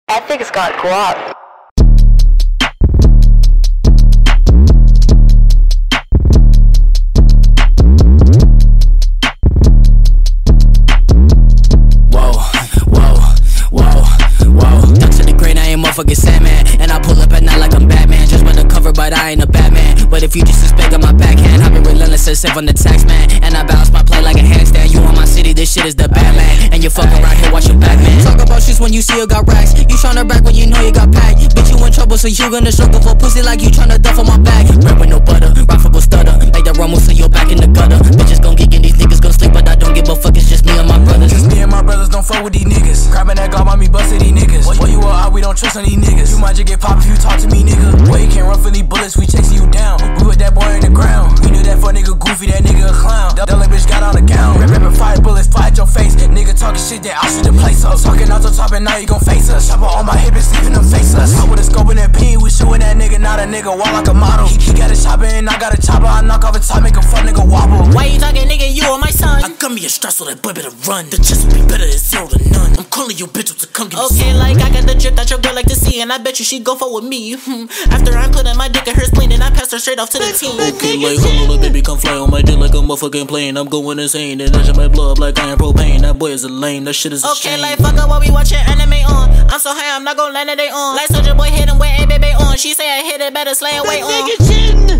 That nigga's got guap. Motherfucking Sandman, and I pull up at night like I'm Batman. Just with the cover, but I ain't a Batman. But if you disrespect on my backhand, I've been relentless as if I'm the tax man. And I bounce my play like a handstand. You on my city, this shit is the Batman. And you fuck around here, watch your back, man. Talk about shit when you see you got racks. You tryna brag when you know you got packed. Bitch, you in trouble, so you gonna struggle for pussy like you tryna duff on my back. Bread with no butter, rifle stutter. Make that rumble so you're back in the gutter. Bitches gon' get in, these niggas gon' sleep, but I don't give a fuck, it's just me and my brothers. Just me and my brothers, don't fuck with these niggas. Grabbing that gob on me, bustin' these niggas. What you are, we don't trust on these niggas. You might just get popped if you talk to me, nigga. Boy, you can't run from these bullets, we chasing you down. We put that boy in the ground. We knew that fuck nigga goofy, that nigga a clown. That little bitch got on the gown. Rapping 5 bullets, fly at your face. Nigga talking shit that I should the place up. Talking out the top and now you gon' face us. Chopper on my hip and sleeping them face us. I with a scope and that pin, we shooting that nigga, not a nigga, walk like a model. He got a chopper and I got a chopper. I knock off the top, make a fuck nigga wobble. Why you talking, nigga? You are my son. I got me a stress so that boy better run. The chest will be better than 0 to none. I'm calling you bitch to come get me. Okay, like I got the drip that your girl like to see, and I bet you she go fuck with me. After I'm putting my dick in her spleen, and I pass her straight off to the team. Okay, like hold on, little baby, come fly on my dick like a motherfucking plane. I'm going insane, and I my blood up like iron propane. That boy is a lame, that shit is a okay, shame. like fuck up while we watching anime on. I'm so high, I'm not gon' land it they on. Like Soulja Boy hit him with a baby on. She say I hit it better, slay away on.